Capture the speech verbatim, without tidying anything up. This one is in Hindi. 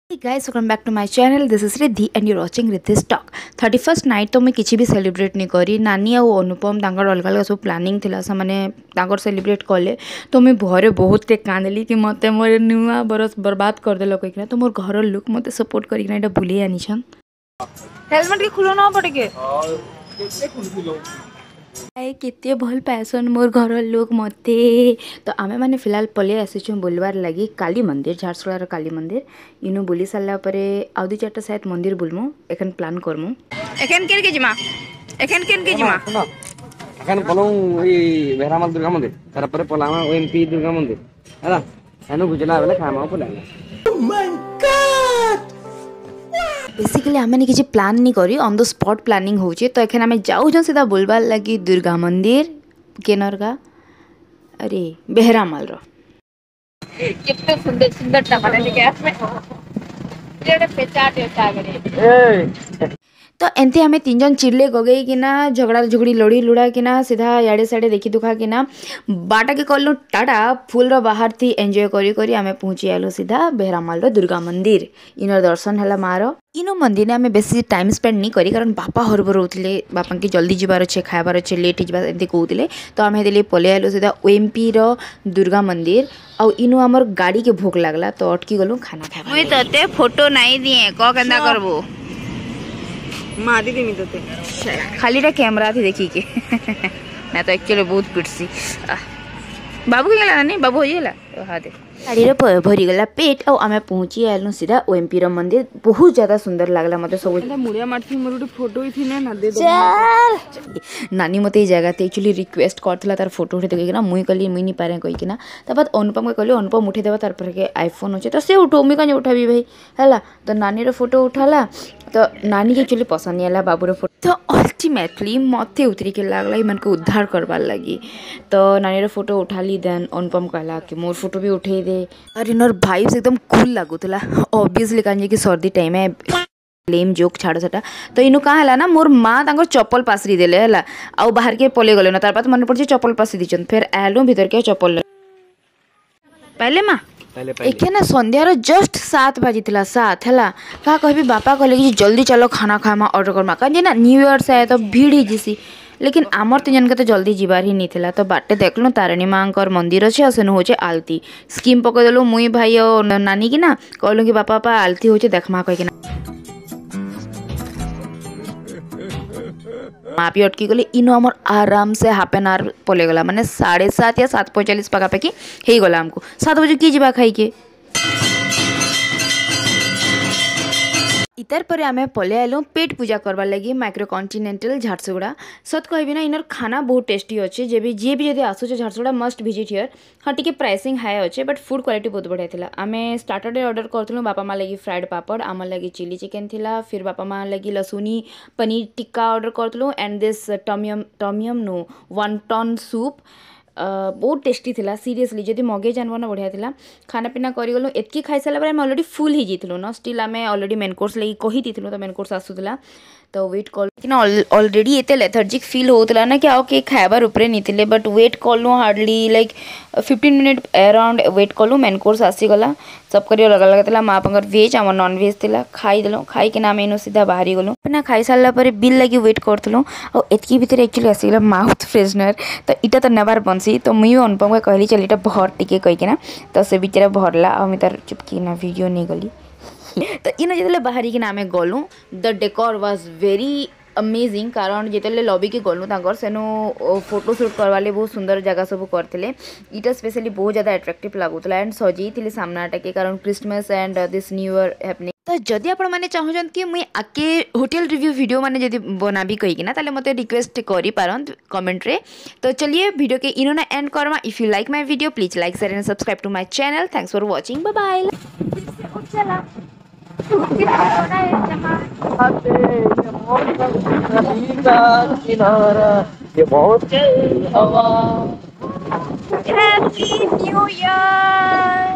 Hey guys, welcome back to my channel. This is Riddhi and you're watching Riddhi's Talk. Thirty first night तो मैं किसी भी सेलिब्रेट नहीं करी। नानी और अनुपम तांकर अलग अलग सब प्लानिंग थिला से माने तांकर सेलिब्रेट कले तो मैं घरे बहुत ते कांदली कि मते मोर नुआ बरस बर्बाद कर देलो कहिना तो मोर घर लोक मते सपोर्ट करिना एटा भूली आनी छन। हेलमेट के खुलो ना पड़े के हां केते खुलो आए केते भल पैसन मोर घर लोक मते। तो आमे माने फिलहाल पले आसी बुलवार लगी काली मंदिर झारसुलार काली मंदिर इनु बुली सारा पर आउ दु चारटा शायद मंदिर बुलमु एखन प्लान करमु एखन केन के जिमा एखन केन के जिमा एखन पलौ ई बेहरामाल दुर्गा मंदिर तार पर पलामा ओएमपी दुर्गा मंदिर हला एनु गुजला बेले खामा पला। ओह माय गॉड बेसिकली आमे ने किसी प्लान नहीं करी ऑन द स्पॉट प्लानिंग होचे। तो एखन आमे जाउ जो सीधा बुलवार लगी दुर्गा मंदिर केनर का अरे बेहरामाल रो कितना सुंदर सुंदर टमाटर लेके आस में ये पेचा देता गरे। तो एंते हमें तीन जन चिड़ले गई कि ना झगड़ा झुगड़ी लड़ी लुड़ा कि ना सीधा याड़े साड़े देखी दुखा कि ना बाटा के कलु टाटा फुल रो बाहर थी एंजॉय करी करी आमे पहुंची आलो सीधा बेहरामाल रो दुर्गा मंदिर इनर दर्शन हला मारो। इनो मंदिर में बेसी टाइम स्पेंड नहीं करी कारण बापा हरबर होते बापा की जल्दी जीवार अच्छे खाबार अच्छे लेट हो एमती कहते तो आम हेले पलि आलु सीधा ओएमपी रो दुर्गा मंदिर आउ इनु हमर गाड़ी के भूख लागला तो अटकी गलु खाना खाबा। मुई तते फोटो नहीं दिए क केंदा करबो मारी देमी तते खालीटा कैमरा थी देखी के ना तो एक्चुअली बहुत पिटसी बाबू के गला नहीं बाबू होइला हां दे गाड़ी रे भरी गला पेट और आमे पहुंची आलु सीधा ओएमपी रो मंदिर बहुत ज्यादा सुंदर लागला मते सब मुड़िया मारथी मोर उठी फोटो ही थी ना दे चल नानी मते ई जगह ते एक्चुअली रिक्वेस्ट करथला तार फोटो उठे देके ना मुई कली मुई नहीं पारे कहि कि ना त बाद अनुपम के कहली अनुपम उठे देबा तार पर के आईफोन होचे तो से उठो मी कने उठाबी भाई हला तो नानी रो फोटो उठाला तो नानी के एक्चुअली पसंद नहीं आला बाबू रो फोटो तो अल्टीमेटली मते उतरी के लागला मन को उद्धार करबार लगी। तो नानी रो फोटो उठाली देन अनुपम कहला कि मोर फोटो भी उठे दे और इनर वाइब्स एकदम कूल लागुतला ऑब्वियसली काजे कि सर्दी टाइम है लेम जोक छाड़ सटा। तो इनु का हला ना मोर माँ तांकर चप्पल पासरी देले हला आउ बाहर के पले गले ना तार बाद मन पड़ चप्पल पासरी दिचन फिर आलू भीतर के चप्पल पहले माँ एखे ना संध्यार जस्ट सात बाजी थिला सात हला का कहबी बापा कहले कि जल्दी चलो खाना खामा ऑर्डर करमा काजे ना न्यू ईयर से आए तो भीड़ ही जिसी लेकिन आमर तीन जन के तो जल्दी जीवार ही नहीं थिला। तो बाटे देखलो तारिणी माँ मंदिर अच्छे और सेनु होचे आलती स्कीम पकईदेलु मुई भाई और नानी की ना कहलु कि बापा बापा आलती होचे देखमा कह कि माँ भी अटकी गली इनो आमर आराम से हाफ एन आवर पले गला माने साढ़े सात या सात पैंचालीस पखापाखि हो गला हमको सात बजे किए जा खाई के इतर पर आमे पले आलु पेट पूजा करवार लगी माइक्रो कॉन्टिनेंटल झारसुगुड़ा। सत कहबी ना इनर खाना बहुत टेस्टी अच्छे जे भी जे भी जदि आसुचे झारसुगुड़ा मस्ट विजिट हियर। हाँ टिके प्राइसिंग हाई अच्छे बट फूड क्वालिटी बहुत बढ़िया थिला। आमे स्टार्टर ऑर्डर करथुलु बापा माँ लगी फ्राइड पापड़ आमर लगी चिली चिकेन थिला फिर बापा माँ लगी लसुनी पनीर टिक्का ऑर्डर करथुलु and this tom yum tom yum no wonton soup बहुत टेस्टी थिला सीरियसली जदि मगे जानवर ना बढ़िया थिला। खाना पीना करिगलु एतकी खाई सारा पर ऑलरेडी फुल ही जीतलु ना स्टिल आमे ऑलरेडी मेन कोर्स लगी कही दीथिलु तो मेन कोर्स आसुला तो वेट कल कि ना ऑलरेडी एते लेथर्जिक फील होतला ना कि आओ के खाइबार ऊपर नहीं थिले बट वेट कलु hardly like fifteen minute around wait कलु मेन कोर्स आसीगला सब करी अलग अलग थिला माँ पंकर वेज आम नॉन वेज थिला खाई देलु खाई के ना मेनू सीधा बाहरी गलु ना खाई सारा पर बिल लगी वेट करथलु और एतकी भीतर एक्चुअली आसीगला माउथ फ्रेशनर तो इटा तो नेबार बंसी तो मुई अनुपम के कहली चल इटा भर टिके कही कि ना तो से बिचारा भरला और मुझे तार चुपकी ना वीडियो नहीं गली तो इन जो बाहरी कि आम गलु the decor was very amazing कारण जिते लॉबी के गलु तांकर सेनु फोटो शूट करवाले बहुत सुंदर जगह सब करते इटा स्पेशली बहुत ज़्यादा अट्रैक्टिव लगुला एंड सजी थी सामनाटा के कारण Christmas and this new year happening. तो जदि आपण मैंने चाहूँ कि मुई आके होटल रिव्यू वीडियो मैंने जदि बनाबी कहीकि ना ताले मते रिक्वेस्ट करी पारन कमेंट रे। तो चलिए वीडियो के इनो ना एंड करमा। If you like my video please like share and subscribe to my channel. Thanks for watching bye bye. Happy New Year!